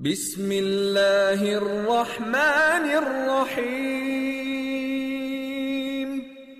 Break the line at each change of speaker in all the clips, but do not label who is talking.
बिस्मिल्लाहिर्रहमानिर्रहीम।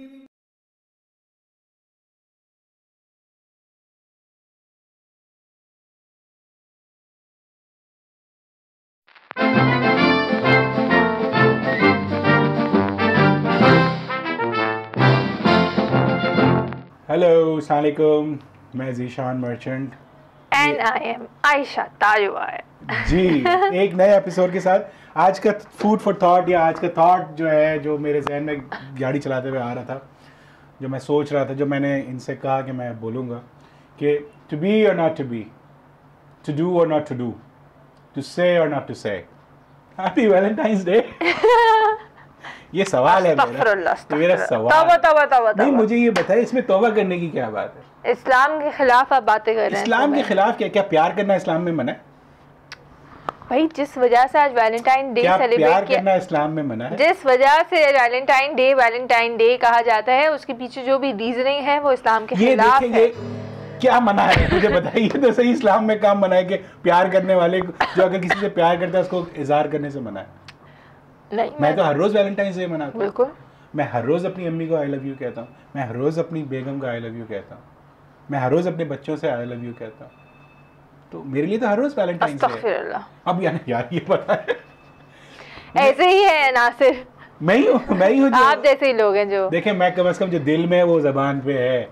हेलो, अस्सलाम वालेकुम। मैं Zeeshan Merchant
and I am Ayesha Tajwar
ji. एक नए एपिसोड के साथ आज का फूड फॉर थॉट या आज का थॉट जो है, जो मेरे जहन में गाड़ी चलाते हुए आ रहा था, जो मैं सोच रहा था, जो मैंने इनसे कहा कि मैं बोलूँगा कि to be or not to be, to do or not to do, to say or not to say. Happy Valentine's Day. ये सवाल है मेरा सवाल।
तौबा।
नहीं, मुझे ये बताइए, इसमें तौबा करने की क्या बात है?
इस्लाम के खिलाफ आप बातें कर रहे हैं।
इस्लाम के खिलाफ क्या प्यार करना इस्लाम में मना है?
भाई, जिस वजह से आज वैलेंटाइन डे सेलिब्रेट
करना इस्लाम में मना है?
जिस वजह से वैलेंटाइन डे कहा जाता है, उसके पीछे जो भी रीजनिंग है वो इस्लाम के खिलाफ है।
क्या मना है मुझे बताइए तो सही। इस्लाम में काम मना है कि प्यार करने वाले जो अगर किसी से प्यार करता है उसको इजहार करने से मना है?
नहीं,
मैं तो हर रोज वैलेंटाइन डे मनाता हूँ।
बिल्कुल।
मैं हर रोज अपनी अम्मी को आई लव यू कहता हूँ। मैं हर रोज अपनी बेगम को आई लव यू कहता हूँ। मैं हर रोज अपने बच्चों से आई लव यू कहता हूँ। तो मेरे लिए तो हर रोज वैलेंटाइन डे है। अब यार ये पता है
ऐसे ही है नासिर।
मैं ही हूँ
आप जैसे ही लोग हैं जो
देखें। मैं कम से कम जो दिल में है वो जबान पे है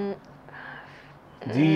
जी।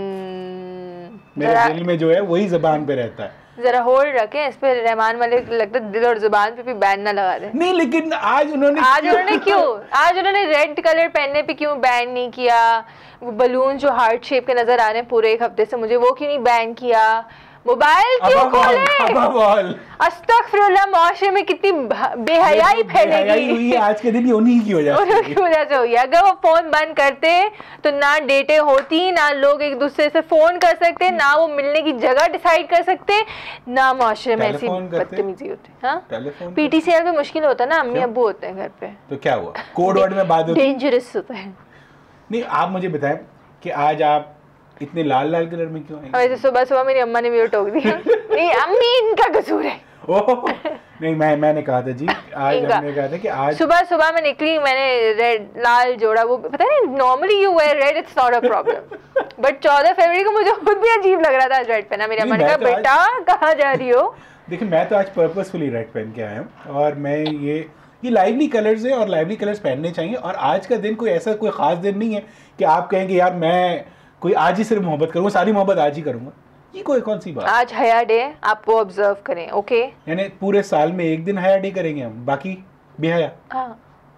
मेरे दिल में जो है वही जबान पे रहता है।
जरा होल्ड रखें इस पे। रहमान वाले लगता है दिल और जुबान पे भी बैन ना लगा दें।
नहीं, लेकिन आज उन्होंने रेड
कलर पहनने पे क्यों बैन नहीं किया? वो बलून जो हार्ट शेप के नजर आ रहे हैं पूरे एक हफ्ते से, मुझे वो क्यों नहीं बैन किया? मोबाइल क्यों खोले? अस्तगफिरुल्लाह, माशरे में कितनी बेहयाई फैलेगी।
आज के दिन उन्हीं की वजह
से हुई। अगर वो फोन बंद करते तो ना डेटें होती, ना लोग एक दूसरे से फोन कर सकते, ना वो मिलने की जगह डिसाइड कर सकते, ना माशरे में ऐसी बदतमीजी होती। हाँ, पीटीसीएल पे मुश्किल होता है ना, अम्मी अब्बू होते हैं घर पे।
तो क्या हुआ? कोड वर्ड में बात होती है,
डेंजरस होता है।
नहीं, आप मुझे बताएं कि आज आप इतने लाल कलर में क्यों आई?
वैसे सुबह मेरी अम्मा ने भी टोक दिया। नहीं अम्मी, इनका कसूर है।
नहीं, मैंने कहा था जी, आज हमने कहा था कि आज
सुबह में निकली, मैंने रेड लाल जोड़ा। वो पता नहीं, normally you wear red, it's not a problem, but 14 फरवरी को मुझे खुद भी अजीब लग रहा था रेड पहना। मेरी अम्मा ने कहा, बेटा कहाँ जा रही हो?
देखिए, मैं तो आज पर्पसफुली रेड पहन के आया हूँ और मैं ये लाइवली कलर्स है और लाइवली कलर्स पहनने चाहिए। और आज का दिन कोई ऐसा कोई खास दिन नहीं है कि आप कहेंगे यार मैं कोई आज ही सिर्फ मोहब्बत करूँगा, सारी मोहब्बत आज ही करूँगा। ये कोई कौन सी बात?
आज हया डे, आपको ऑब्जर्व करें, ओके?
यानी पूरे साल में एक दिन हया डे करेंगे हम, बाकी बेहया।
हाँ।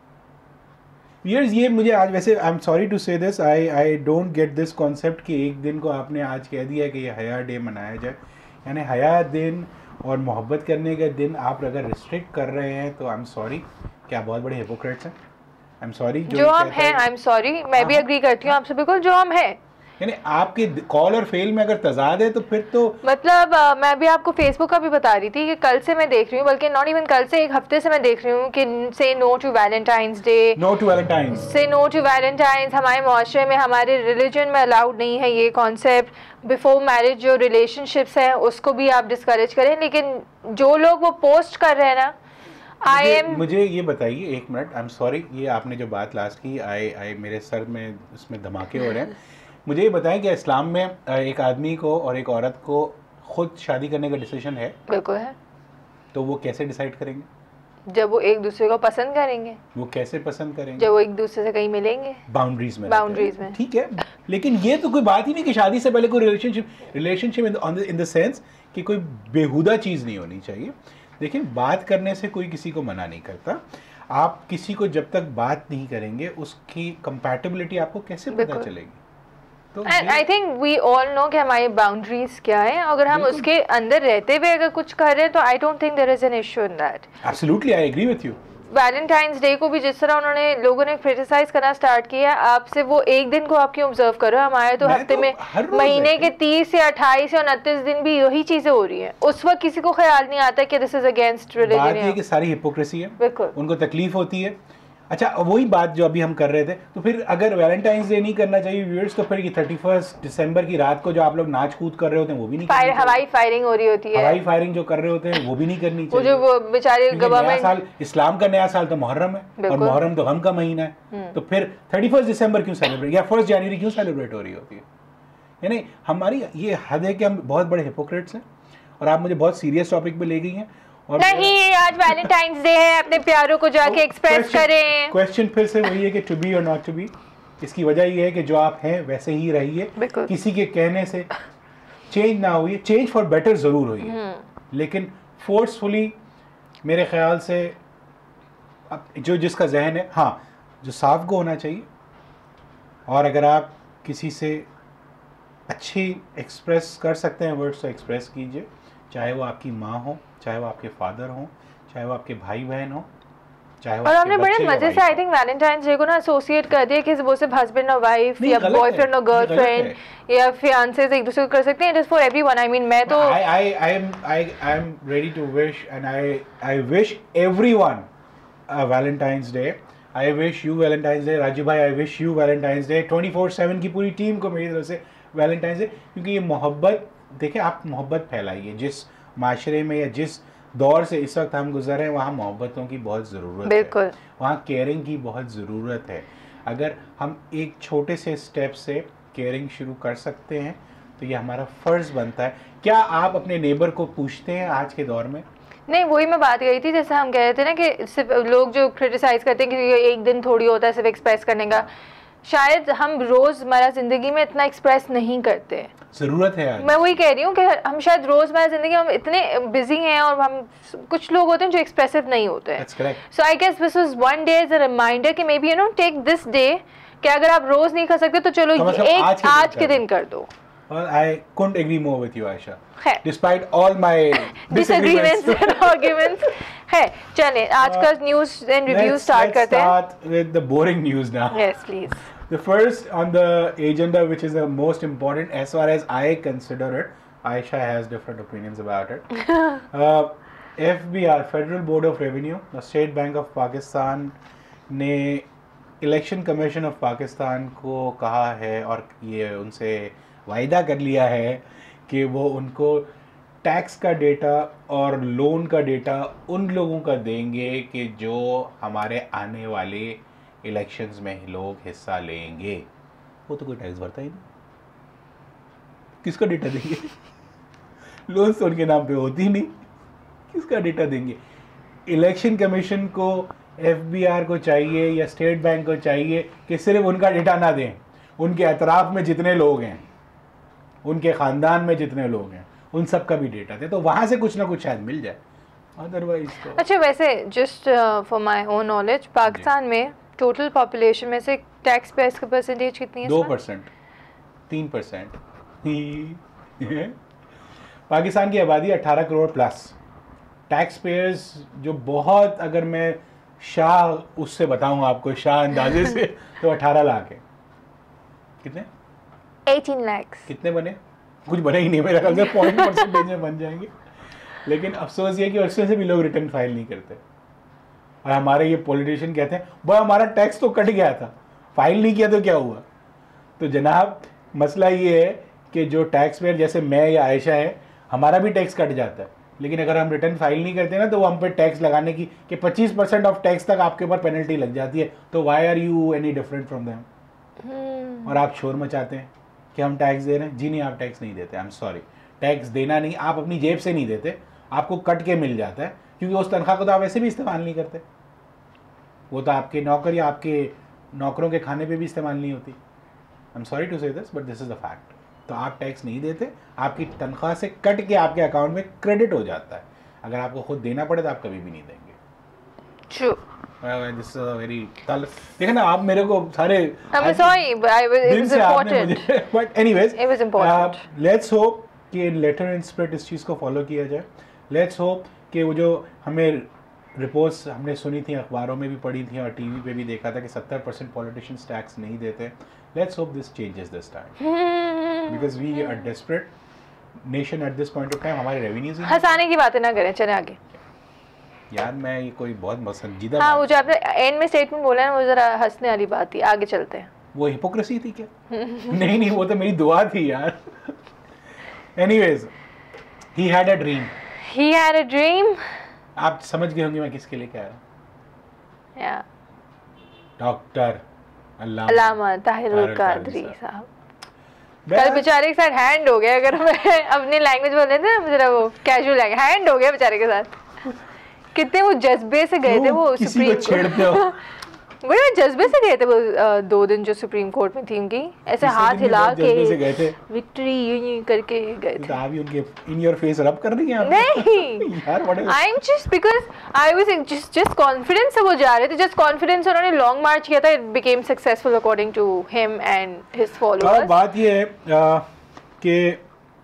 ये मुझे आज, वैसे I am sorry to say this, I don't get this concept कि एक दिन को आपने आज कह दिया कि ये हया डे मनाया जाए। यानी हया दिन और मोहब्बत करने का दिन आप अगर रिस्ट्रिक्ट कर रहे हैं तो आई एम सॉरी, क्या बहुत बड़े हिपोक्रेट्स हैं। आई एम सॉरी
जो हम हैं। आई एम सॉरी, मैं भी एग्री करती हूँ आपसे बिल्कुल, जो हम हैं।
यानी आपके कॉल और फेल में अगर तजाद है तो फिर तो
मतलब मैं भी आपको फेसबुक का भी बता रही थी कि कल से मैं देख रही हूँ, बल्कि नॉट इवन कल से, एक हफ्ते से मैं देख रही हूँ कि say no to Valentine's Day,
no to Valentine's,
say no to Valentine's. हमारे माशरे में, हमारे रिलीजन में अलाउड नहीं है ये कॉन्सेप्ट। बिफोर मैरिज जो रिलेशनशिप्स हैं उसको भी आप डिस्करेज करें, लेकिन जो लोग वो पोस्ट कर रहे हैं ना,
मुझे ये बताइए एक मिनट, आई एम सॉरी, ये आपने जो बात लास्ट की, आई मेरे सर में उसमें धमाके हो रहे हैं। मुझे ये बताएं कि इस्लाम में एक आदमी को और एक औरत को खुद शादी करने का डिसीजन है?
बिल्कुल है।
तो वो कैसे डिसाइड करेंगे?
जब वो एक दूसरे को पसंद करेंगे।
वो कैसे पसंद करेंगे?
जब वो एक दूसरे से कहीं मिलेंगे, बाउंड्रीज में। ठीक
है, लेकिन ये तो कोई बात ही नहीं कि शादी से पहले कोई रिलेशनशिप इन द सेंस कि कोई बेहुदा चीज़ नहीं होनी चाहिए। देखिए, बात करने से कोई किसी को मना नहीं करता। आप किसी को जब तक बात नहीं करेंगे उसकी कंपैटिबिलिटी आपको कैसे पता चलेगी?
तो I think we all know कि हमारी बाउंड्रीज क्या है। अगर हम उसके अंदर रहते हुए अगर कुछ कर रहे हैं तो I don't think there is an issue in that.
Absolutely, I agree with you.
Valentine's Day को भी जिस तरह उन्होंने लोगों ने क्रिटिसाइज करना स्टार्ट किया, आपसे वो एक दिन को आप क्यों ऑब्जर्व करो? हमारे तो हफ्ते में, महीने के 30 या 28 या 29 दिन भी यही चीजें हो रही हैं। उस वक्त किसी को ख्याल नहीं आता कि दिस इज अगेंस्ट रिलीजन।
बात ये कि सारी हिपोक्रेसी है,
बिल्कुल।
उनको तकलीफ होती है। अच्छा वही बात जो अभी हम कर रहे थे, तो फिर अगर वैलेंटाइंस डे नहीं करना चाहिए व्यूअर्स, तो फिर ये 31 दिसंबर की रात को जो आप लोग नाच कूद कर रहे होते हैं वो भी नहीं
हवाई फायरिंग हो रही होती है,
हवाई फायरिंग जो कर रहे होते हैं वो भी नहीं करनी चाहिए।
जो वो बेचारे गवर्नमेंट,
साल इस्लाम का नया साल तो मुहर्रम है, और मुहर्रम तो गम का महीना है, तो फिर 31 दिसंबर क्यों सेलिब्रेट या 1 जनवरी क्यों सेलिब्रेट हो रही होती है? यानी हमारी ये हद है कि हम बहुत बड़े हिपोक्रेट्स हैं, और आप मुझे बहुत सीरियस टॉपिक पे ले गई हैं। और
नहीं, आज वैलेंटाइंस डे है, अपने प्यारों को जाके एक्सप्रेस करें।
क्वेश्चन फिर से वही है कि to be or not to be. इसकी वजह ये है कि जो आप हैं वैसे ही रहिए, किसी के कहने से चेंज ना हुई। चेंज फॉर बेटर जरूर हुई है, लेकिन फोर्सफुली मेरे ख्याल से जो जिसका जहन है, हाँ, जो साफ को होना चाहिए। और अगर आप किसी से अच्छी एक्सप्रेस कर सकते हैं वर्ड्स, तो एक्सप्रेस कीजिए, चाहे वो आपकी माँ हो, चाहे वो आपके फादर हो, चाहे वो आपके भाई बहन हो, चाहे वो।
और हमने बड़े मजे से आई थिंक वैलेंटाइंस डे को ना एसोसिएट कर दिया कि वो सिर्फ हस्बैंड और वाइफ या बॉयफ्रेंड और गर्लफ्रेंड या फियांसे एक दूसरे को कर सकते हैं। It is for everyone. I mean मैं तो
I am ready to wish and I wish everyone a Valentine's Day. I wish you Valentine's Day. Raju भाई, I wish you Valentine's Day. 24/7 की पूरी टीम को मेरी तरफ से वैलेंटाइंस डे, क्योंकि ये मोहब्बत, देखिए आप मोहब्बत फैलाइए। जिस माशरे में या जिस दौर से इस वक्त हम गुजर रहे हैं, वहाँ मोहब्बतों की बहुत ज़रूरत है, वहाँ केयरिंग की बहुत ज़रूरत है। अगर हम एक छोटे से स्टेप से केयरिंग शुरू कर सकते हैं तो ये हमारा फ़र्ज़ बनता है। क्या आप अपने नेबर को पूछते हैं आज के दौर में?
नहीं, वही मैं बात कही थी, जैसे हम कह रहे थे ना कि सिर्फ लोग जो क्रिटिसाइज़ करते हैं कि ये एक दिन थोड़ी होता है सिर्फ एक्सप्रेस करने का, शायद हम रोज़मर्रा ज़िंदगी में इतना एक्सप्रेस नहीं करते।
ज़रूरत है आज।
मैं वही कह रही हूँ कि हम शायद रोज़मर्रा ज़िंदगी हम इतने बिजी हैं, और हम कुछ लोग होते हैं जो एक्सप्रेसिव नहीं होते हैं। So I guess this is one day as a reminder कि maybe take this day, कि अगर आप रोज़ नहीं कर सकते तो चलो एक आज के दिन कर दो।
Well, I couldn't agree more with you, Aisha. Despite all my
disagreements and arguments. है, चलें आज का न्यूज़ एंड रिव्यू स्टार्ट करते हैं।
Let's start with the boring news now.
Yes, please.
The first on the agenda, which is the most important as far as I consider it, Aisha has different opinions about it. FBR, Federal Board of Revenue, the State Bank of Pakistan ने election commission of Pakistan को कहा है और ये उनसे वायदा कर लिया है कि वो उनको टैक्स का डेटा और लोन का डेटा उन लोगों का देंगे कि जो हमारे आने वाले इलेक्शंस में लोग हिस्सा लेंगे। वो तो कोई टैक्स भरता ही नहीं, किसका डेटा देंगे? लोन तो उनके नाम पे होती ही नहीं, किसका डेटा देंगे? इलेक्शन कमीशन को, FBR को चाहिए या स्टेट बैंक को चाहिए कि सिर्फ उनका डेटा ना दें, उनके अतराफ में जितने लोग हैं, उनके ख़ानदान में जितने लोग हैं, उन सब का भी डेटा दें, तो वहाँ से कुछ ना कुछ शायद मिल जाए। अदरवाइज तो
अच्छा, वैसे just for my own knowledge, Pakistan में टोटल पॉपुलेशन में से टैक्स पेयर्स की परसेंटेज कितनी है?
2%, 3%। पाकिस्तान की आबादी 18 करोड़ प्लस। टैक्स पेयर्स जो बहुत, अगर मैं शाह उससे बताऊं आपको, शाह अंदाजे से, तो 18 लाख है। कितने?
18 लाख।
कितने बने? कुछ बने ही नहीं मेरे ख्याल से, 0.% में बन जाएंगे। लेकिन अफसोस ये कि उसमें से भी लोग रिटर्न फाइल नहीं करते, और हमारे ये पॉलिटिशियन कहते हैं वो हमारा टैक्स तो कट गया था, फाइल नहीं किया तो क्या हुआ? तो जनाब मसला ये है कि जो टैक्स पेयर जैसे मैं या आयशा है, हमारा भी टैक्स कट जाता है, लेकिन अगर हम रिटर्न फाइल नहीं करते ना तो वो हम पे टैक्स लगाने की कि 25% ऑफ टैक्स तक आपके ऊपर पेनल्टी लग जाती है। तो why are you any different from them? और आप शोर मचाते हैं कि हम टैक्स दे रहे हैं। जी नहीं, आप टैक्स नहीं देते। आई एम सॉरी, टैक्स देना नहीं, आप अपनी जेब से नहीं देते, आपको कट के मिल जाता है, क्योंकि उस तनख्वाह को तो आप वैसे भी इस्तेमाल नहीं करते, वो तो आपके नौकर या आपके नौकरों के खाने पे भी इस्तेमाल नहीं होती। I am sorry to say this, but this is the fact. तो आप टैक्स नहीं देते, आपकी तनख्वाह से कट के आपके अकाउंट में क्रेडिट हो जाता है। अगर आपको खुद देना पड़े तो आप कभी भी नहीं देंगे।
True.
This is a very देखा ना, आप मेरे को सारे
I'm sorry, but it was important.
But anyways,
it was important.
Let's hope कि लेटर एंड स्पिरिट इस चीज़ को फॉलो किया जाए। लेट्स होप कि वो जो हमें रिपोर्ट्स हमने सुनी थी, अखबारों में भी पढ़ी थी और टीवी पे भी देखा था कि 70% पॉलिटिशियंस टैक्स नहीं देते। Let's hope this changes this time, because we are desperate nation at this point of time. हमारे रेवेन्यूज,
हंसाने की बातें ना करें, चले आगे।
यार मैं ये कोई बहुत पसंदीदा
हाँ, वो जो आपने एंड में स्टेटमेंट बोला है ना, वो जरा हंसने वाली बात थी। आगे चलते हैं।
वो हिपोक्रेसी थी क्या? नहीं, वो तो मेरी दुआ थी यार। Anyways, he had a dream.
He had a dream.
आप समझ गए होंगे मैं किसके लिए कह रहा हूँ।
Yeah.
डॉक्टर
अल्लामा ताहिरुल कादरी साहब। कल बेचारे के साथ हैंड हो गया, अगर मैं अपनी लैंग्वेज बोले थे ना, जरा वो कैजुअल लैंग्वेज, हैंड हो गया बेचारे के साथ। कितने वो जज्बे से गए थे वो सुप्रीम कोर्ट। वो जज्बे से गए थे वो 2 दिन जो सुप्रीम कोर्ट में थी उनकी, ऐसे हाथ हिला के विक्ट्री यूं करके गए थे।
आप उनके इन योर फेस रब कर रही हैं?
नहीं यार, I am just because I was just confidence से वो जा रहे थे, जस्ट कॉन्फिडेंस। उन्होंने लॉन्ग मार्च किया था, it became successful according to him and his followers.
बात ये है कि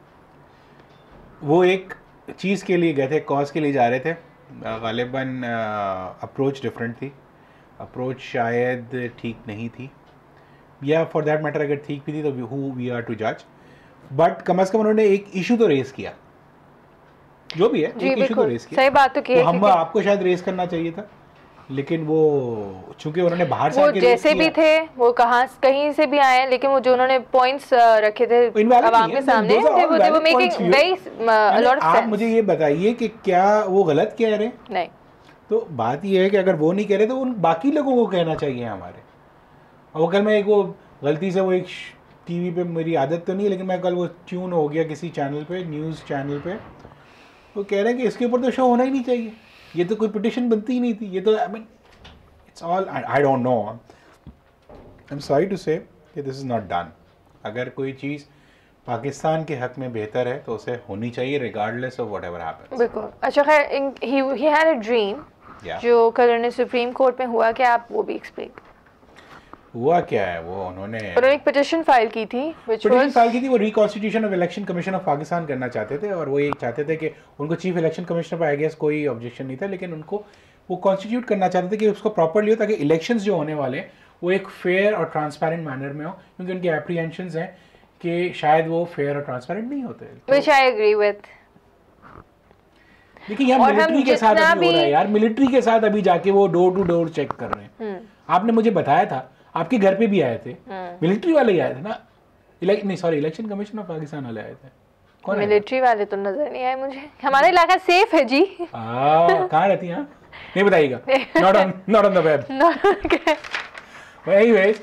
वो एक चीज के लिए गए थे, कॉज के लिए जा रहे थे। गालिबन अप्रोच डिफरेंट थी, अप्रोच शायद ठीक नहीं थी, या फॉर दैट मैटर अगर ठीक भी थी तो हु वी आर टू जज। बट कम से कम उन्होंने एक इशू तो रेस किया, जो भी है एक इशू तो रेस किया।
सही बात तो की है।
हम आपको शायद रेस करना चाहिए था, लेकिन वो चूंकि उन्होंने बाहर से
आके जैसे भी थे, वो कहीं से भी आए, लेकिन वो जो उन्होंने पॉइंट्स रखे थे आवाम के सामने, they were making very a lot of sense।
आप मुझे ये बताइए कि क्या वो गलत कह रहे हैं?
नहीं,
तो बात ये है कि अगर वो नहीं कह रहे तो उन बाकी लोगों को कहना चाहिए हमारे। और कल मैं एक वो गलती से वो एक टीवी पे, मेरी आदत तो नहीं है, लेकिन मैं कल वो ट्यून हो गया किसी चैनल पे, न्यूज़ चैनल पे, वो कह रहे हैं कि इसके ऊपर तो शो होना ही नहीं चाहिए, ये तो कोई पिटिशन बनती ही नहीं थी, ये तो I mean it's all I don't know, I am sorry to say कि दिस इज़ नॉट डन। अगर कोई चीज़ पाकिस्तान के हक में बेहतर है तो उसे होनी चाहिए रिगार्डलेस ऑफ व्हाटएवर हैपेंस।
बिल्कुल। अच्छा खैर, ही हैड अ ड्रीम जो कल उन्होंने सुप्रीम कोर्ट में हुआ, कि आप वो भी एक्सप्लेन।
हुआ क्या है? वो उन्होंने
एक पिटीशन फाइल की थी,
वो reconstitution of election commission of Pakistan करना चाहते थे, और वो ये चाहते थे कि उनको चीफ इलेक्शन कमिश्नर पर आई गेस कोई ऑब्जेक्शन नहीं था, लेकिन उनको वो कॉन्स्टिट्यूट करना चाहते थे कि उसको प्रॉपरली हो, ताकि इलेक्शंस जो होने वाले वो एक फेयर और ट्रांसपेरेंट मैनर में हो, क्योंकि उनकी एप्रीहेंशंस हैं कि शायद वो फेयर और ट्रांसपेरेंट नहीं होते।
Which I agree with।
देखिए यार, मिलिट्री के साथ अभी हो रहा है यार, मिलिट्री के साथ अभी जाके वो डोर टू डोर चेक कर रहे हैं। आपने मुझे बताया था, आपके घर पे भी आए थे, मिलिट्री वाले ही आए थे ना? इलेक्शन कमीशन ऑफ पाकिस्तान वाले आए थे।
कौन मिलिट्री वाले तो नजर नहीं आए मुझे। हमारा इलाका सेफ है जी।
कहाँ रहती हैं? नहीं बताइएगा। Not on the web। Anyways,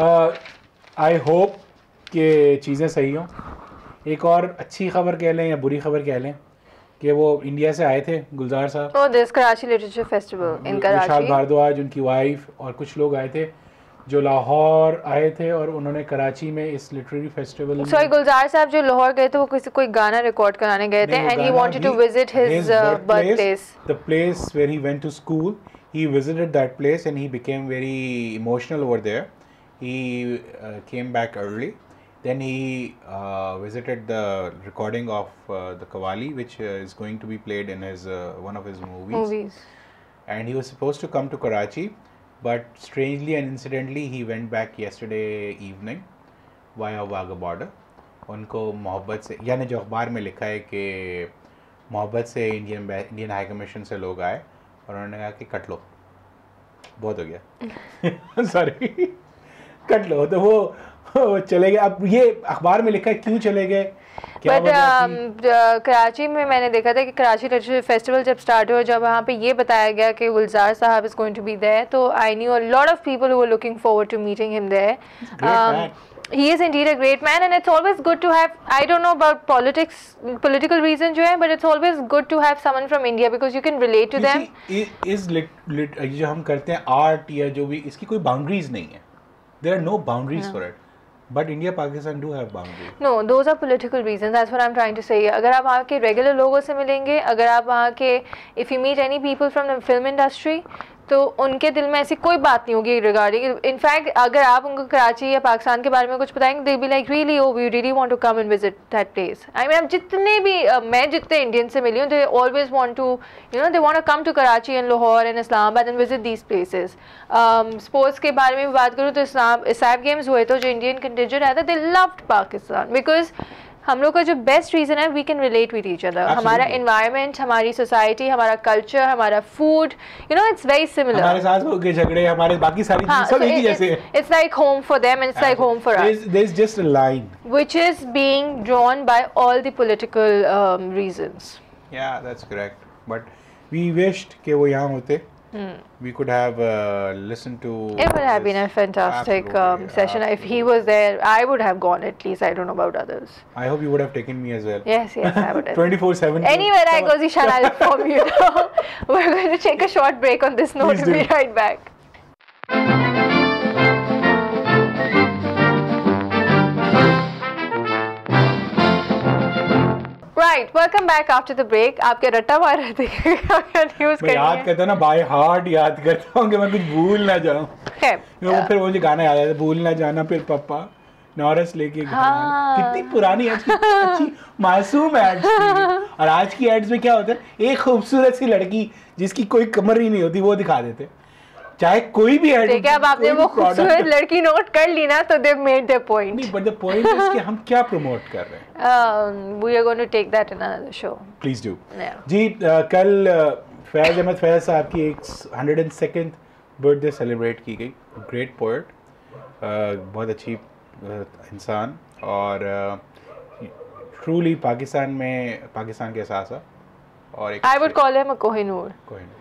I hope कि चीज़ें सही हों। एक और अच्छी खबर कह लें या बुरी खबर कह लें कि वो इंडिया से आए थे, गुलजार साहब।
Oh, this Karachi Literature Festival in Karachi।
Vishal Bhardwaj, उनकी वाइफ और कुछ लोग आए थे जो लाहौर आए थे, और उन्होंने कराची में इस लिटरेरी फेस्टिवल में।
सॉरी, गुलजार साहब जो लाहौर गए थे, वो कोई गाना रिकॉर्ड कराने गए थे, and he wanted to visit his birthplace,
the place where he went to school. He visited that place and he became very emotional over there. He came back early. Then he visited the recording of the Qawwali, which is going to be played in his one of his movies. And he was supposed to come to Karachi, but strangely and incidentally he went back yesterday evening via Wagah border. उनको मोहब्बत से, यानी जो अखबार में लिखा है कि मोहब्बत से इंडियन हाई कमीशन से लोग आए और उन्होंने कहा कि कट लो, बहुत हो गया। सॉरी, कट लो, तो वो चले गए। अब ये अखबार में लिखा है क्यों चले गए,
बट कराची में मैंने देखा था कि कराची लिटरेचर फेस्टिवल जब स्टार्ट हुआ, जब वहाँ पे ये बताया गया कि Gulzar sahab is going to be there, तो I knew a lot of people who were looking forward to meeting him there. He is indeed a great man, and it's always good to have, I don't know about political reason जो है, but it's always good to have someone from India because you can relate to them।
जो हम करते हैं art या जो भी, इसकी कोई बाउंड्रीज नहीं है, there are no boundaries for it, but India Pakistan do have boundaries।
No, those are political reasons, that's what I'm trying to say। अगर आप वहाँ के रेगुलर लोगों से मिलेंगे, अगर आप वहाँ के if you meet any people from the film industry, तो उनके दिल में ऐसी कोई बात नहीं होगी रिगार्डिंग। इनफैक्ट अगर आप उनको कराची या पाकिस्तान के बारे में कुछ बताएंगे, they be like really, oh we really want to come and visit that place. I mean, जितने भी मैं जितने इंडियन से मिली हूँ, they always want to, you know, they want to come to Karachi and Lahore and Islamabad and visit these places. Sports के बारे में भी बात करूँ तो इसाफ गेम्स हुए तो जो इंडियन कंटिजेंट आया था, दे लव्ड पाकिस्तान बिकॉज हम लोग का जो बेस्ट रीजन है, we can relate with each other. हमारा एनवायरनमेंट, हमारी सोसाइटी, हमारा कल्चर, हमारा food, you know, it's very similar.
हमारे साथ के झगड़े, हमारे बाकी सारी चीजें सब एक ही जैसे.
It's like home for them and it's like home for us.
There is just a line
which is being drawn by all the political reasons.
Yeah that's correct. But we wished कि वो यहाँ होते. We could have listened to.
It would have been a fantastic session. If he was there, I would have gone at least. I don't know about others.
I hope you would have taken me as well.
Yes, I would have.
24/7.
Anywhere I go, Zishan, I'll inform you. We're going to take a short break on this note. We'll be right back. Right, welcome back after the break. आपके रट्टा मार रहे थे क्या news
मैं याद करता ना, बाय हार्ट याद करता हूँ कि मैं कुछ भूल ना जाऊँ. फिर वो जो गाना याद आता है, भूल ना जाना फिर पापा नॉरस लेके. कितनी पुरानी अच्छी मासूम एड्स थी. और आज की एड्स में क्या होता है, एक खूबसूरत सी लड़की जिसकी कोई कमर ही नहीं होती वो दिखा देते, चाहे कोई भी ऐड.
ठीक है, अब आपने वो खूबसूरत लड़की नोट कर ली ना, तो दे मेड देयर पॉइंट.
नहीं, बट द पॉइंट इज कि हम क्या प्रमोट कर रहे हैं.
We are going to take that in another show.
Please do. जी, कल फैज अहमद फैज साहब की 102nd बर्थडे सेलिब्रेट की गई. ग्रेट पोएट, बहुत अच्छी इंसान, और ट्रूली पाकिस्तान में पाकिस्तान के एहसास. और
I would call him a Kohinoor.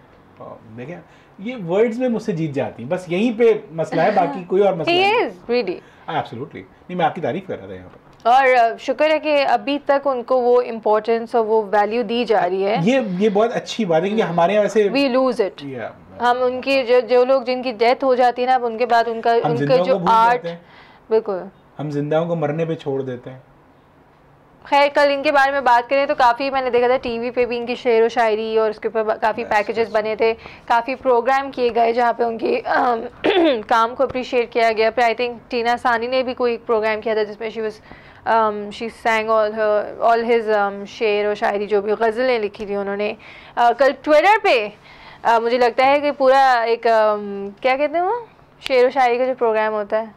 देखिए, ये वर्ड्स में मुझसे जीत जाती, बस यहीं पे मसला है, बाकी कोई और मसला नहीं.
He is really.
Absolutely. नहीं, मैं आपकी तारीफ कर रहा था यहाँ पर.
और शुक्र है कि अभी तक उनको वो इम्पोर्टेंस और वो वैल्यू दी जा रही है.
ये बहुत अच्छी बात है, क्योंकि हमारे यहाँ वैसे
we lose it. हम उनकी जो लोग जिनकी डेथ हो जाती है ना, अब उनके बाद उनका जो आर्ट, बिल्कुल
हम जिंदाओं को मरने पे छोड़ देते हैं.
खैर, कल इनके बारे में बात करें तो काफ़ी मैंने देखा था टीवी पे भी इनकी शेर व शायरी और उसके ऊपर काफ़ी पैकेजेस बने थे, काफ़ी प्रोग्राम किए गए जहाँ पे उनकी काम को अप्रिशिएट किया गया. फिर आई थिंक टीना सानी ने भी कोई प्रोग्राम किया था जिसमें शी sang all his शेर और शायरी, जो भी गज़लें लिखी थी उन्होंने. कल ट्विटर पे मुझे लगता है कि पूरा एक क्या कहते हैं वो शेर व शायरी का जो प्रोग्राम होता है,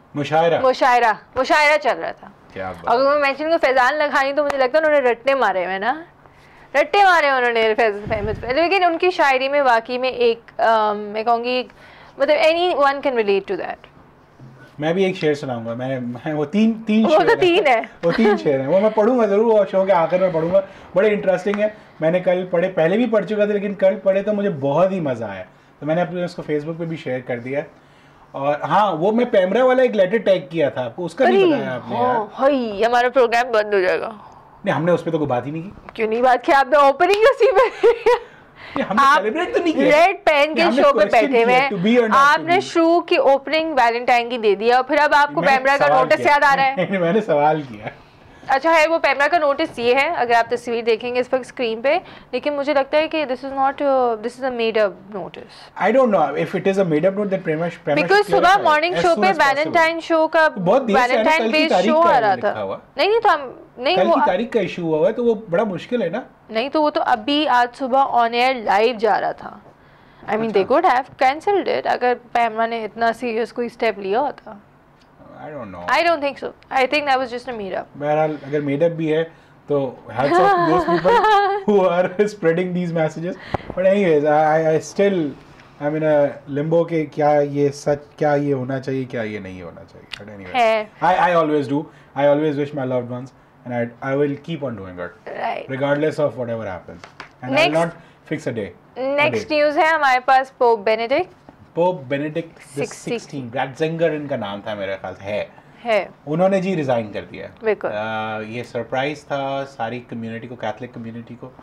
मुशायरा चल रहा था. अगर मैं मेंशन को फैजान लगाई तो मुझे लगता है उन्होंने रट्टे मारे हुए ना, रट्टे मारे उन्होंने फैज़ पे. लेकिन उनकी शायरी में वाकई में एक मैं कहूँगी, मतलब anyone can relate to that.
मैं भी एक शेर सुनाऊंगा. मैं वो तीन
वो तो तीन है,
वो 3 शेर हैं, वो मैं पढ़ूंगा जरूर, और शो के आखिर में पढ़ूंगा. बड़े इंटरेस्टिंग है. मैंने कल पढ़े, पहले भी पढ़ चुका था, लेकिन कल पढ़े तो मुझे बहुत ही मज़ा आया, तो मैंने अपने उसको फेसबुक पे भी शेयर कर दिया. और हाँ, वो मैं पैमरा वाला एक लेटर टैग किया था आपको, उसका नहीं बताया आपने यार. हाय,
हमारा प्रोग्राम बंद हो जाएगा.
नहीं, हमने उस पे तो कोई बात ही नहीं की.
क्यों नहीं बात की? आपने ओपनिंग उसी पे
आप सेलिब्रेट तो नहीं किया.
रेड पेन के शो पे बैठे हुए, आपने शुरू की ओपनिंग वैलेंटाइन की दे दिया, और फिर अब आपको पैमरा का नोटिस याद आ रहा है.
मैंने सवाल किया.
अच्छा है, वो पैमरा का नोटिस ये है, अगर आप तस्वीर देखेंगे इस वक्त स्क्रीन पे, लेकिन मुझे लगता है कि this is a made up notice.
I don't know if it is a made up note that प्रेमा,
बिकॉज़ सुबह मॉर्निंग शो पे वैलेंटाइन शो का वैलेंटाइन बेस्ड शो आ रहा था. नहीं तो हम नहीं,
कल की तारीख का इशू हुआ है, तो वो बड़ा मुश्किल है ना.
नहीं तो वो तो अभी आज सुबह ऑन एयर लाइव जा रहा था. I mean they could have cancelled it अगर पैमरा ने इतना सीरियस कोई स्टेप लिया होता.
I don't know.
I don't think so. I think that was just a made up.
बहरहाल अगर made up भी है तो hats off to those people who are spreading these messages. But anyways, I still I'm in a limbo के क्या ये सच, क्या ये होना चाहिए, क्या ये नहीं होना चाहिए. But anyways, I always do. I always wish my loved ones, and I will keep on doing it,
right,
regardless of whatever happens. And I will not fix a day.
Next news है हमारे पास Pope Benedict.
Pope Benedict 16 Ratzinger इनका नाम था मेरे ख्याल से. है उन्होंने जी रिजाइन कर दिया. ये सरप्राइज था सारी कम्युनिटी को, कैथलिक कम्युनिटी को,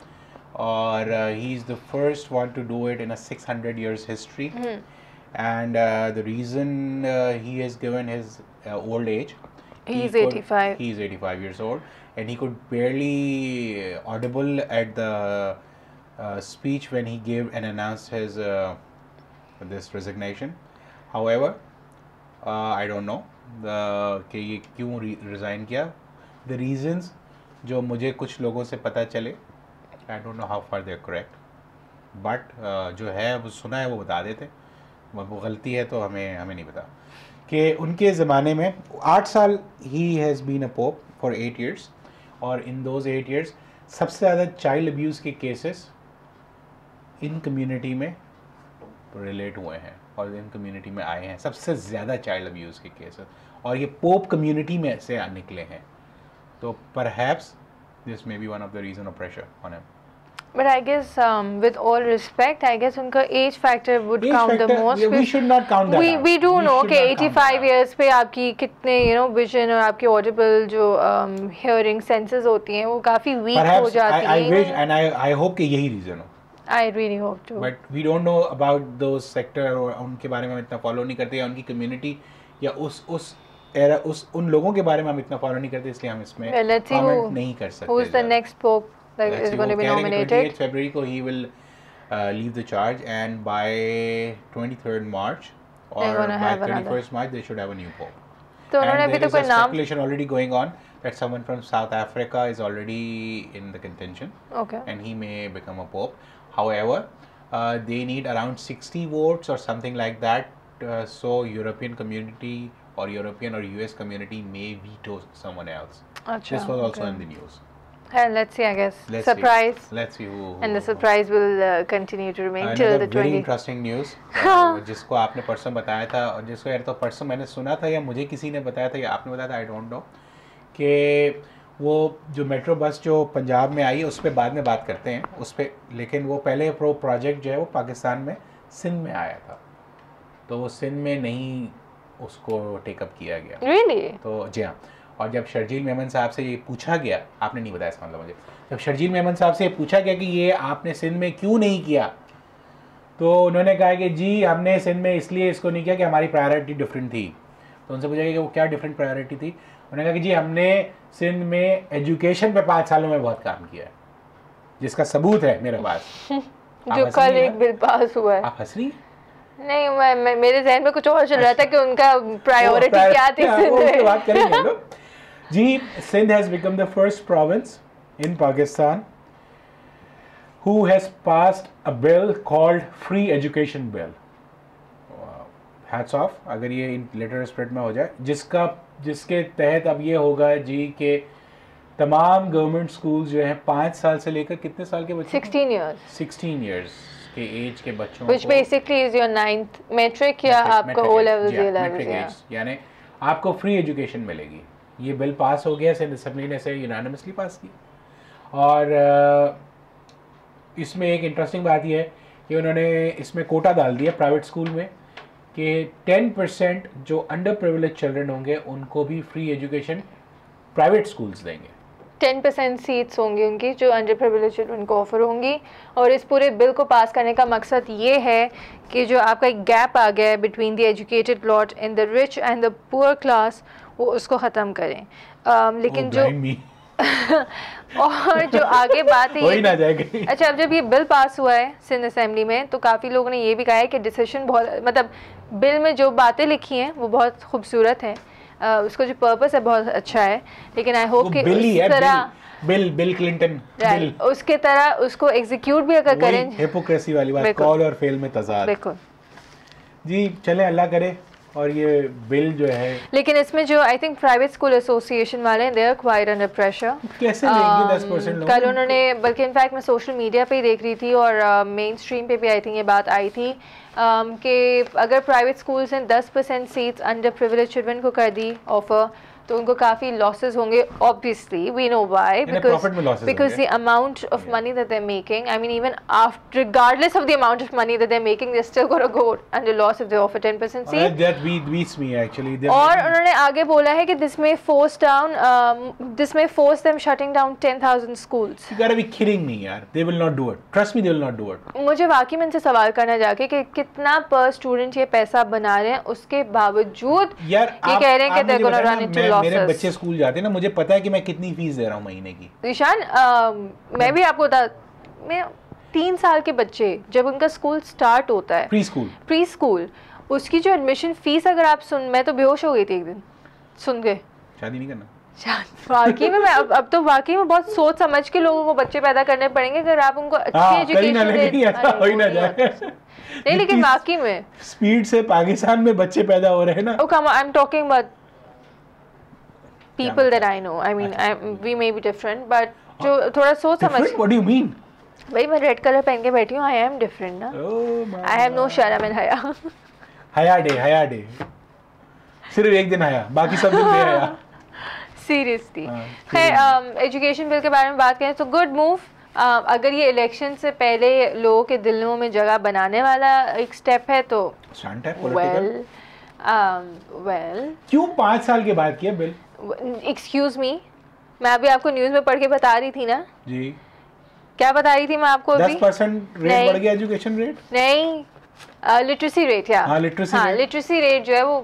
और he is the first one to do it in a 600 years history. And the reason he has given his old age,
he is
85 years old, and he could barely audible at the speech when he gave and announced his this resignation. However, I don't know कि ये क्यों resign किया. The reasons जो मुझे कुछ लोगों से पता चले, I don't know how far they are correct, but जो है वो सुना है वो बता देते. वो गलती है तो हमें नहीं पता. कि उनके ज़माने में 8 साल he has been a pope for 8 years, और इन दोज 8 years सबसे ज़्यादा चाइल्ड अब्यूज़ के केसेस इन कम्युनिटी में रिलेट हुए हैं और इन कम्युनिटी में आए हैं, सबसे ज़्यादा चाइल्ड अब्यूज़ के केसेस, और ये पोप कम्युनिटी में से निकले हैं। तो perhaps this may be one of the reason of pressure on him.
But I guess, with all respect, I guess उनका age factor would count the most.
We should not count that.
We do know कि 85 years पे आपकी कितने vision और आपकी audible जो hearing senses होती हैं वो काफी weak हो जाती हैं।
I wish and I hope कि यही reason हो।
I really hope to.
But we don't know about those sector और उनके बारे में हम इतना follow नहीं करते, या उनकी community या उन लोगों के बारे में हम इतना follow नहीं करते, इसलिए हम इसमें comment नहीं कर सकते।
Who's the next pope? Like is going to be nominated.
28 February को he will leave the charge, and by 23rd March or by 31st March they should have a new pope.
तो उन्होंने अभी तो कोई नाम
speculation already going on that someone from South Africa is already in the contention.
Okay.
And he may become a pope. However, they need around 60 votes or something like that. So European community or European or US community may veto someone else.
Achha,
this was also in the news.
And let's see, I guess. Surprise.
Let's see who.
And the surprise will continue to remain till the 20th.
Very interesting news. जिसको आपने परसों बताया था, और जिसको यार तो परसों मैंने सुना था या मुझे किसी ने बताया था या आपने बताया था, आई डोंट नो, कि वो जो मेट्रो बस जो पंजाब में आई उस पर बाद में बात करते हैं उस पर, लेकिन वो पहले प्रोजेक्ट जो है वो पाकिस्तान में सिंध में आया था, तो वो सिंध में नहीं उसको टेकअप किया गया।
Really?
तो जी हाँ, और जब शर्जील मेमन साहब से ये पूछा गया, आपने नहीं बताया इसका मतलब मुझे, जब शर्जील मेमन साहब से ये पूछा गया कि ये आपने सिंध में क्यों नहीं किया, तो उन्होंने कहा कि जी हमने सिंध में इसलिए इसको नहीं किया कि हमारी प्रायोरिटी डिफरेंट थी। तो उनसे पूछा गया कि वो क्या डिफरेंट प्रायोरिटी थी, उन्होंने कहा कि जी हमने सिंध में एजुकेशन पे 5 सालों में बहुत काम किया है, जिसका सबूत है मेरे पास।
जो कल एक बिल पास हुआ है।
आप हंस रही?
नहीं, मैं मेरे ज़हन में कुछ और चल रहा था कि उनका प्रायोरिटी क्या थी।
उसके बात करेंगे हम लोग। जी, Sindh has become the first province in Pakistan who has passed a bill called Free Education Bill. Hats off, अगर ये इन लेटर स्प्रेड में हो जाए, जिसके तहत अब ये होगा जी कि तमाम गवर्नमेंट स्कूल जो हैं 5 साल से लेकर कितने साल के बच्चे? 16 years के एज के बच्चों
Which basically is your 9th metric या आपका O levels, A levels,
यानी आपको फ्री एजुकेशन मिलेगी। ये बिल पास हो गया, सिंध असेंबली ने इसे यूनानिमसली पास किया। और इसमें एक इंटरेस्टिंग बात यह है कि उन्होंने इसमें कोटा डाल दिया प्राइवेट स्कूल में कि 10% जो अंडर प्रिविलेज चिल्ड्रन होंगे उनको भी फ्री एजुकेशन प्राइवेट स्कूल्स देंगे।
10% सीट्स होंगी उनकी जो अंडर प्रिविलेज चिल्ड्रन को ऑफर होंगी। और इस पूरे बिल को पास करने का मकसद ये है कि जो आपका एक गैप आ गया है between the educated lot in the rich and the poor class, वो उसको ख़त्म करें। लेकिन जो और जो आगे बात है
ना जाएगी।
अच्छा, अब जब ये बिल पास हुआ है सिंध असेंबली में तो काफ़ी लोगों ने ये भी कहा है कि डिसीजन बहुत, मतलब बिल में जो बातें लिखी हैं वो बहुत खूबसूरत हैं, उसका जो पर्पस है बहुत अच्छा है, लेकिन आई होप कि उस तरह
बिल क्लिंटन
उसके तरह उसको एग्जीक्यूट भी अगर करें।
हिपोक्रेसी वाली बात, कॉल और फेल में तजाद।
बिल्कुल
जी, चले अल्लाह करे। और ये बिल जो है,
लेकिन इसमें जो I think private school association वाले हैं, they are quite under pressure.
कैसे लेंगे 10% लोग?
कल उन्होंने, बल्कि इनफैक्ट मैं सोशल मीडिया पे ही देख रही थी और मेन स्ट्रीम पे भी आई थिंक ये बात आई थी कि अगर प्राइवेट स्कूल्स ने 10% सीट्स अंडर प्रिविलेज चिल्ड्रन को कर दी ऑफर, तो उनको काफ़ी लॉसेस होंगे। Obviously we know why, because the amount of money that they are making, I mean even after regardless of the amount of money that they are making, they still gonna go under loss if they offer 10% seat.
That beats me actually.
और उन्होंने आगे बोला है कि this में force them shutting down 10,000 schools.
You got to be kidding me यार, they will not do it, trust me, they will not do it.
मुझे वाकई में इनसे सवाल करना जाके कि कितना पर स्टूडेंट ये पैसा बना रहे हैं, उसके बावजूद ये कह रहे हैं कि they gonna run into losses.
मेरे बच्चे स्कूल जाते हैं ना, मुझे पता है कि मैं कितनी फीस दे रहा हूँ महीने की।
ईशान, मैं भी आपको बता, मैं 3 साल के बच्चे जब उनका स्कूल स्टार्ट होता है, प्री स्कूल, उसकी जो एडमिशन फीस अगर आप सुन, मैं तो बेहोश हो गई थी एक दिन सुन के।
शादी नहीं करना
वाकई में मैं अब तो वाकई में बहुत सोच समझ के लोगों को बच्चे पैदा करने पड़ेंगे अगर आप उनको अच्छी एजुकेशन नहीं, लेकिन वाकई में स्पीड
से पाकिस्तान में बच्चे पैदा हो रहे हैं ना।
I am talking about people that I know. I mean, we may be different, but जो थोड़ा सोच समझ.
What do you mean?
भाई मैं रेड कलर पहन के बैठी हूँ. I am different ना. I have no शर्म and हया.
हया डे. सिर्फ एक दिन आया, बाकी सब दिन बेहया.
सीरियसली. खैर एजुकेशन बिल के बारे में बात करें तो गुड मूव. अगर ये इलेक्शन से पहले लोगों के दिलों में जगह बनाने वाला एक स्टेप है तो वेल
क्यों 5 साल के बाद किया बिल?
एक्सक्यूज मी, मैं अभी आपको न्यूज़ में पढ़ के बता रही थी ना
जी. क्या
बता रही थी मैं आपको?
10% रेट बढ़ गया एजुकेशन रेट?
नहीं, लिटरेसी रेट. या लिटरेसी रेट जो है वो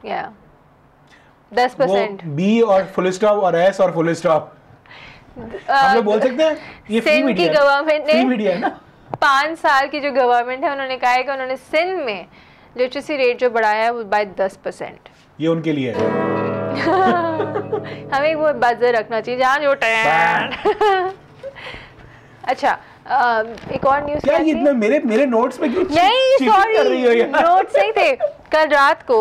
10%. बी
और फुल स्टॉप और एस और फुल स्टॉप हम लोग बोल सकते हैं. ये
सिंध की गवर्नमेंट ने 5 साल की जो गवर्नमेंट है उन्होंने कहा है कि उन्होंने सिंध में लिटरेसी रेट जो बढ़ाया है वो बाय 10%.
ये उनके लिए है.
हमें वो बजर रखना चाहिए जहाँ जो अच्छा. एक और न्यूज़
क्या इतना मेरे नोट्स में क्यों
नहीं, सॉरी नोट्स नहीं थे. कल रात को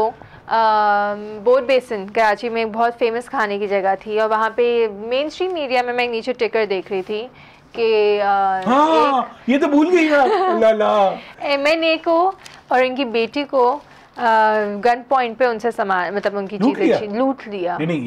बोट बेसिन कराची में एक बहुत फेमस खाने की जगह थी और वहाँ पे मेन स्ट्रीम मीडिया में मैं नीचे टिकर देख रही थी कि
ये तो भूल गई मैं.
MNA को और इनकी बेटी को गन पॉइंट पे उनसे सामान मतलब उनकी चीजें लूट लिया.
नहीं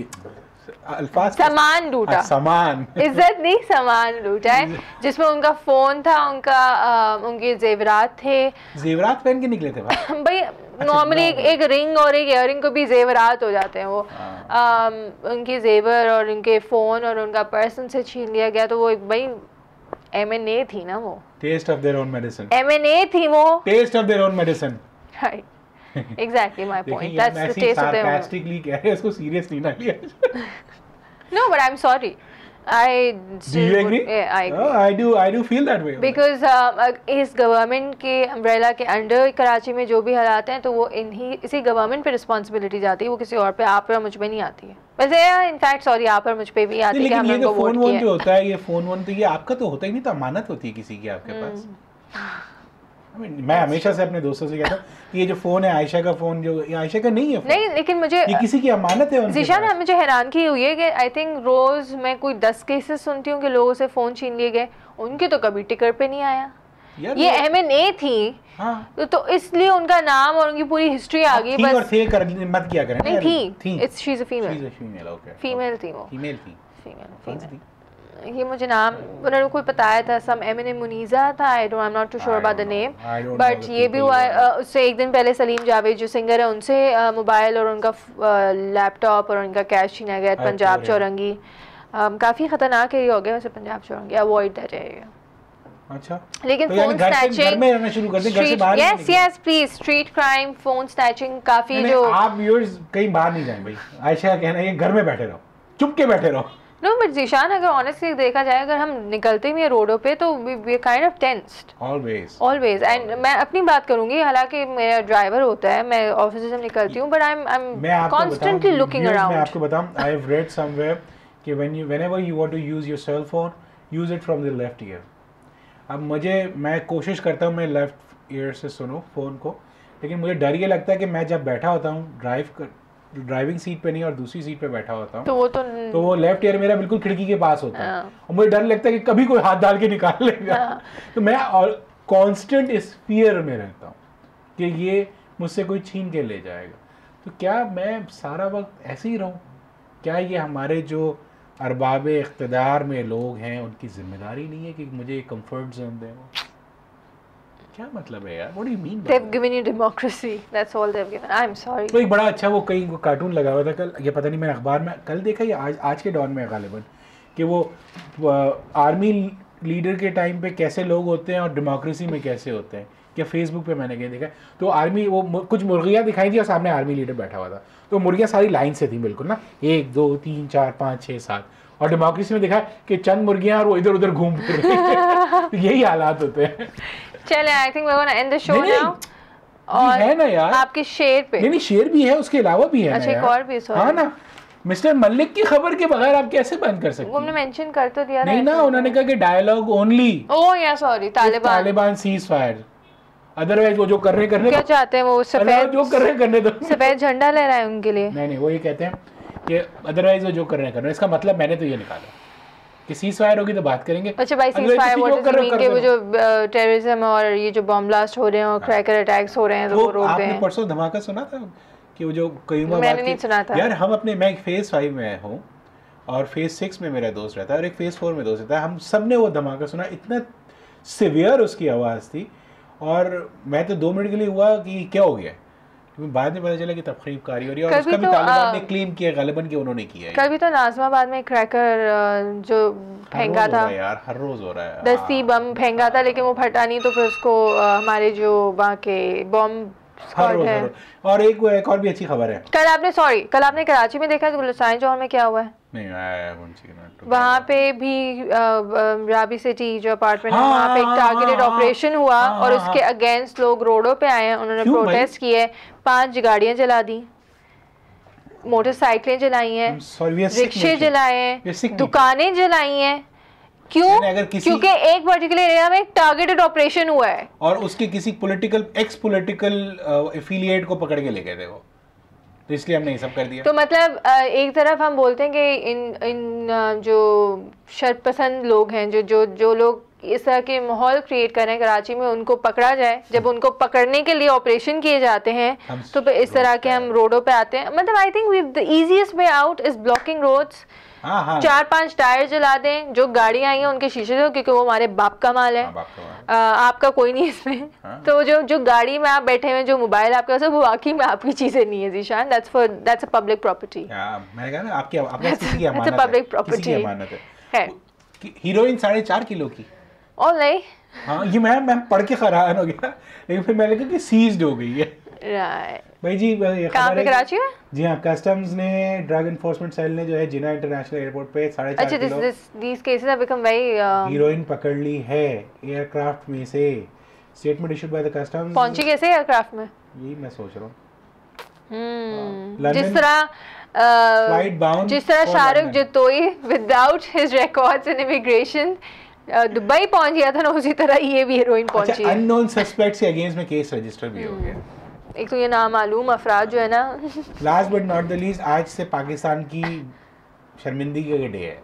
सामान लूटा.
सामान
इज्जत नहीं, सामान लूटा है जिसमें उनका फोन था, उनके जेवरात थे.
जेवरात पहन के निकले थे
भाई. नॉर्मली एक रिंग और एक इयररिंग को भी जेवरात हो जाते हैं वो. उनके जेवर और उनके फोन और उनका पर्स उनसे छीन लिया गया. तो वो भाई MNA थी ना वो.
Test of their own medicine.
MNA थी वो.
Test of their own medicine.
Right. Exactly my point. That's the taste of their own.
Sarcastically कह रहे हैं, इसको सीरियस नहीं ना लिया.
No, but I'm sorry.
Do you agree?
Yeah, I agree.
I do feel that way.
Because इस government के umbrella के अंडर कराची में जो भी हालात हैं तो वो इसी गवर्नमेंट पे रिस्पॉन्सिबिलिटी जाती है, वो किसी और पे आप पर मुझ पे नहीं आती है. वैसे इनफैक्ट सॉरी आप पर मुझ पे भी आती है कि हम उनको वोट किए.
जो होता है ये फोन तो ये आपका तो होता ही नहीं, तो अमानत होती है किसी की आपके पास. मैं हमेशा से अपने दोस्तों से कहता हूँ कि ये जो फोन है आयशा का फोन, जो ये आयशा का नहीं है फोन.
नहीं, लेकिन मुझे
ये किसी की अमानत है.
ज़ीशान मुझे हैरान की हुई है कि आई थिंक रोज मैं कोई 10 केसेस सुनती हूँ कि लोगों से फोन छीन लिए गए, उनके तो कभी टिकर पे नहीं आया. ये MNA थी. हाँ. तो इसलिए उनका नाम और उनकी पूरी हिस्ट्री आ गई. बस
और थे मत किया करें.
नहीं थी. It's she is a female. Female थी वो. फीमेल. ये मुझे नाम उन्होंने कोई बताया था. सम MNA मुनीजा था. I am not too sure about the name, but ये भी हुआ. उससे एक दिन पहले सलीम जावेद जो सिंगर है उनसे मोबाइल और उनका लैपटॉप और उनका कैश छीना गया. पंजाब चौरंगी काफ़ी ख़तरनाक एरिया हो गया वैसे Punjab Chowrangi. Avoid that area.
अच्छा.
लेकिन phone snatching, yes please, street crime, phone snatching काफ़ी. जो
आप व्यूअर्स कहीं बाहर नहीं जाएं भाई. आयशा का कहना है घर में बैठे रहो, चुप के बैठे रहो.
No, but ज़ीशान अगर ऑनेस्टली देखा जाए, अगर हम निकलते भी हैं रोडों पे तो we are kind of tensed. Always. And मैं अपनी बात करूँगी, हालांकि मेरा ड्राइवर होता है, मैं ऑफिस से जब निकलती हूँ, but I'm constantly looking around.
मैं आपको बताऊँ, I have read somewhere कि whenever you want to use your cell phone, use it from the left ear. अब मैं कोशिश करता हूँ मैं लेफ्ट ईयर से सुनूँ फ़ोन को, लेकिन मुझे डर ये लगता है कि मैं जब बैठा होता हूँ ड्राइविंग सीट पे नहीं और दूसरी सीट पे बैठा होता हूँ तो वो लेफ्ट ईयर मेरा बिल्कुल खिड़की के पास होता है. और मुझे डर लगता है कि कभी कोई हाथ डाल के निकाल लेगा. तो मैं कांस्टेंट इस फियर में रहता हूँ कि ये मुझसे कोई छीन के ले जाएगा. तो क्या मैं सारा वक्त ऐसे ही रहूँ? क्या ये हमारे जो अरबाब इख्तिदार में लोग हैं उनकी जिम्मेदारी नहीं है कि मुझे कंफर्ट जोन दें? क्या मतलब है यार? What do you mean?
They've given you democracy. That's all they've given. I'm sorry.
तो एक बड़ा अच्छा वो कहीं कार्टून लगा हुआ था कल, ये पता नहीं मैंने अखबार में कल देखा या आज के डॉन में गालिबन, कि वो आर्मी लीडर के टाइम पे कैसे लोग होते हैं और डेमोक्रेसी में कैसे होते हैं. क्या फेसबुक पे मैंने कहीं देखा. तो आर्मी वो कुछ मुर्गियाँ दिखाई थी और सामने आर्मी लीडर बैठा हुआ था. तो मुर्गियाँ सारी लाइन से थी बिल्कुल ना, 1 2 3 4 5 6 7. और डेमोक्रेसी में दिखा कि चंद मुर्गियाँ और वो इधर उधर घूम फिर रही. यही हालात होते हैं.
चले, I think we gonna end the show now. और
है ना यार
आपके शेर पे.
नहीं शेर भी है, उसके अलावा भी है.
अच्छा एक और भी.
हाँ ना, मिस्टर मलिक की खबर के बगैर आप कैसे बंद कर सकते हैं?
उन्होंने मेंशन कर तो दिया
नहीं ना, उन्होंने कहा कि dialogue only.
Oh yeah sorry, Taliban
ceasefire. Otherwise वो जो कर रहे
क्या चाहते हैं वो सफेद
जो कर रहे करने दो.
सफेद झंडा लहराए उनके लिए.
नहीं वो ये कहते हैं कि अदरवाइज वो जो कर रहे हैं। इसका मतलब मैंने तो ये निकाला कि सीज़फायर होगी तो बात करेंगे।
अच्छा भाई, सीज़फायर व्हाट डज मीन कि वो जो टेररिज्म और ये जो बॉम्ब ब्लास्ट हो रहे हैं और क्रैकर अटैक्स हो रहे हैं तो वो रोक दें।
आपने परसों धमाका सुना था कि वो जो कयूमा
मैंने नहीं सुना था
यार। हम अपने, मैं फेज 5 में हूँ और फेज 6 में मेरा दोस्त रहता है और एक फेज 4 में दोस्त रहता है। हम सब ने वो धमाका सुना, इतना सिवियर उसकी आवाज़ थी और मैं तो 2 मिनट के लिए हुआ कि क्या हो गया, क्योंकि बाद में पता चला कि तफरीबकारी हो रही है और उसका भी तालिबान ने क्लेम किया गालिबन कि उन्होंने किया है।
कभी तो नाज़िमाबाद में क्रैकर जो फेंका था
यार, हर रोज हो रहा है,
10 बम फेंका था लेकिन वो फटा नहीं, तो फिर उसको हमारे जो वहाँ के बॉम्ब स्क्वाड है।
और एक और भी अच्छी खबर है, कल
आपने कराची में देखा गुलिस्तान जौहर में क्या हुआ है?
नहीं,
वहाँ पे भी राबी सिटी जो अपार्टमेंट है वहाँ पे एक टारगेटेड ऑपरेशन हुआ और उसके अगेंस्ट लोग रोडों पे आए हैं, उन्होंने प्रोटेस्ट किए, 5 गाड़ियाँ जला दी, मोटरसाइकिलें जलाई हैं, रिक्शे जलाए हैं, दुकानें जलाई हैं। क्यों? क्योंकि एक पर्टिकुलर एरिया में एक टारगेटेड ऑपरेशन हुआ है
और उसके किसी एक्स पॉलिटिकल एफिलिएट को पकड़ के ले गए थे वो, तो इसलिए हमने ये सब कर दिया।
तो मतलब एक तरफ हम बोलते हैं कि इन जो शर्पसंद लोग हैं, जो लोग इस तरह के माहौल क्रिएट कर रहे हैं कराची में, उनको पकड़ा जाए। जब उनको पकड़ने के लिए ऑपरेशन किए जाते हैं तो फिर इस तरह के हम रोडों पे आते हैं। मतलब I think the easiest way out is blocking roads. 4-5 tyre जला दें, जो गाड़ियां आई हैं उनके शीशे दो, क्योंकि वो हमारे बाप का माल है, आपका कोई नहीं इसमें। तो जो गाड़ी में आप बैठे हैं, जो मोबाइल आपके पास है, वो वाकई में आपकी चीजें नहीं है Zeeshan, that's a public property.
मैंने कहा ना, आपकी किसी की अमानत है,
पब्लिक प्रॉपर्टी
है। हीरोइन 4.5 किलो की,
और नहीं,
हाँ, ये मैं पढ़ के हैरान हो गया, लेकिन फिर मैंने कहा कि सीज्ड हो गई है। भाई जी,
कहाँ पे? कराची में?
जी हाँ, कस्टम्स ने, ड्रग एनफोर्समेंट सेल ने जो है जिन्ना इंटरनेशनल एयरपोर्ट पे 4.5 kilo
these cases have become very
heroin पकड़ ली है एयरक्राफ्ट में से। Statement issued by the customs.
पहुंची कैसे एयरक्राफ्ट में?
यही मैं सोच रहा हूँ।
जिस तरह Shahrukh Jatoi without his records in immigration Dubai पहुंच गया था ना, उसी तरह ये भी हीरोइन पहुंची है।
अननोन सस्पेक्ट्स के अगेंस्ट में केस रजिस्टर भी हो गया।
एक तो ये नामालूम अफराद जो है ना।
Last but not the least, आज से पाकिस्तान की शर्मिंदगी का डे है।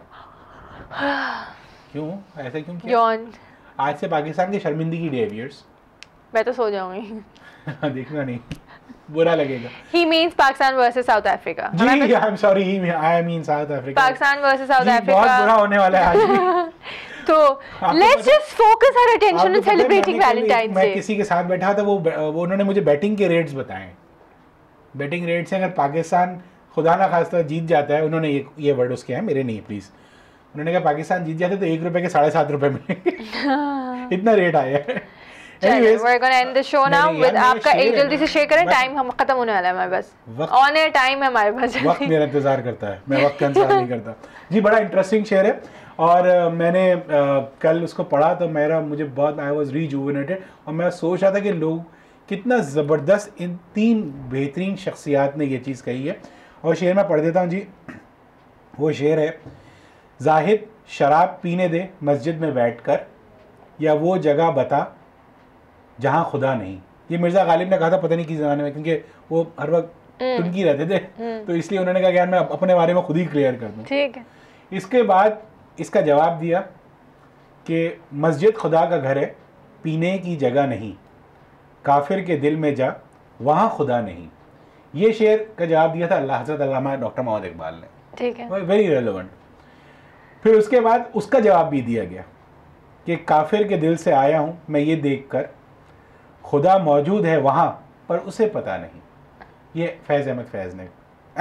क्यों ऐसा क्यों किया?
जॉन,
आज से पाकिस्तान की शर्मिंदगी डे है व्यूअर्स।
मैं तो सो जाऊंगी।
देखना नहीं, बुरा लगेगा।
He means Pakistan versus South Africa.
Ji, I'm sorry, I mean South Africa.
Pakistan versus South Africa.
बहुत बुरा होने वाला है आज।
तो let's just focus our attention on celebrating Valentine's Day.
मैं किसी के साथ बैठा था, वो उन्होंने मुझे बैटिंग के रेट्स बताए। बैटिंग रेट्स से अगर पाकिस्तान खुदा ना खास्ता जीत जाता है, उन्होंने ये वर्ड उसके हैं, मेरे नहीं प्लीज। उन्होंने कहा पाकिस्तान जीत जाता है तो 1 रुपए के 7.5 रुपए मिलेंगे। इतना रेट आया है।
Anyways, we're going to end the show now with आपका एक जल्दी से शेयर करें, टाइम हम खत्म होने वाला है हमारे पास, ऑन एयर टाइम है हमारे पास।
वक्त मेरा इंतजार करता है, मैं वक्त का इंतजार नहीं करता। जी, बड़ा इंटरेस्टिंग शेयर है और मैंने कल उसको पढ़ा तो मुझे बहुत, आई वाज रीजुवेनेटेड और मैं सोच रहा था कि लोग कितना ज़बरदस्त, इन 3 बेहतरीन शख्सियात ने ये चीज़ कही है। और शेर मैं पढ़ देता हूँ जी। वो शेर है, जाहिद शराब पीने दे मस्जिद में बैठकर, या वो जगह बता जहाँ खुदा नहीं। ये मिर्ज़ा गालिब ने कहा था, पता नहीं किस ज़माने में, क्योंकि वो हर वक्त टुनकी रहते थे, तो इसलिए उन्होंने कहा कि यार मैं अपने बारे में खुद ही क्लियर कर दूँ।
ठीक है।
इसके बाद इसका जवाब दिया कि मस्जिद खुदा का घर है, पीने की जगह नहीं, काफिर के दिल में जा वहाँ खुदा नहीं। ये शेर का जवाब दिया था अल्लाह हज़रत अल्लामा डॉक्टर मोहम्मद इकबाल ने।
ठीक है,
वेरी रेलेवेंट। फिर उसके बाद उसका जवाब भी दिया गया कि काफिर के दिल से आया हूँ मैं ये देखकर, खुदा मौजूद है वहाँ पर उसे पता नहीं। ये अहमद फराज ने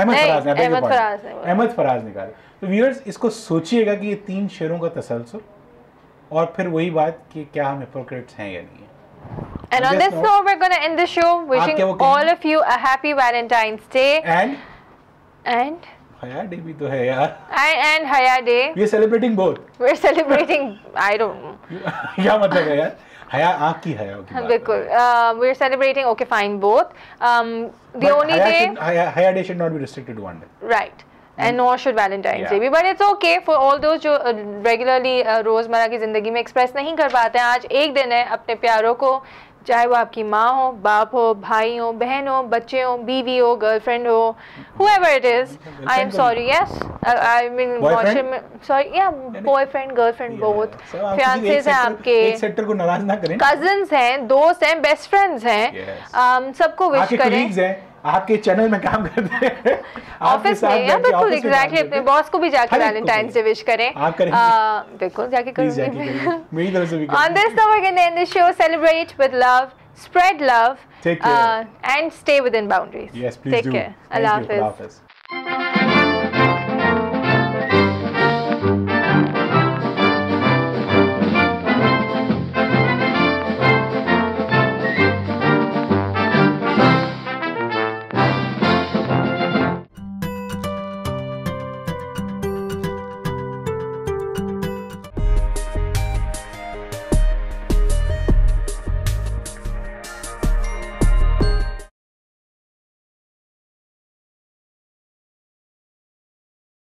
कहा। तो व्यूअर्स, इसको सोचिएगा कि ये 3 शेरों का तसलसल, और फिर वही बात कि क्या हम हिपोक्रेट्स हैं या नहीं।
And on this note, we're going to end the show. Wishing all of you a happy Valentine's Day. And
Haya Day भी तो है यार।
And Haya Day.
We're celebrating both.
We're celebrating. I don't know.
क्या मतलब है यार? हया आँख की हया की बात।
बिल्कुल। We're celebrating. Okay, fine, both. The only day.
Haya Day should not be restricted to one day.
Right. And nor should Valentine's Day be, but it's okay for all those जो regularly रोजमर्रा की जिंदगी में express नहीं कर पाते हैं। आज एक दिन है अपने प्यारों को चाहे वो आपकी माँ हो, बाप हो, भाई हो, बहन हो, बच्चे हो, बीवी हो, गर्लफ्रेंड हो, whoever it is, I am sorry, yes, I mean, sorry, yeah, boyfriend, girlfriend, both, fiancés हैं आपके,
एक सेक्टर को नाराज ना करें,
cousins हैं, दोस्त हैं, best friends हैं, सबको विश करें,
आपके colleagues हैं, आपके चैनल में काम करते हैं,
ऑफिस में, या बिल्कुल एग्जैक्टली, अपने बॉस को भी जाके वैलेंटाइंस डे विश करें,
आप करें,
बिल्कुल जाके करूंगी,
मेरी तरफ से भी करें.
On this note, we're going to end the show. Celebrate with love, spread love,
take care,
and stay within boundaries.
Yes, please
take
do.
Care. Allah Hafiz.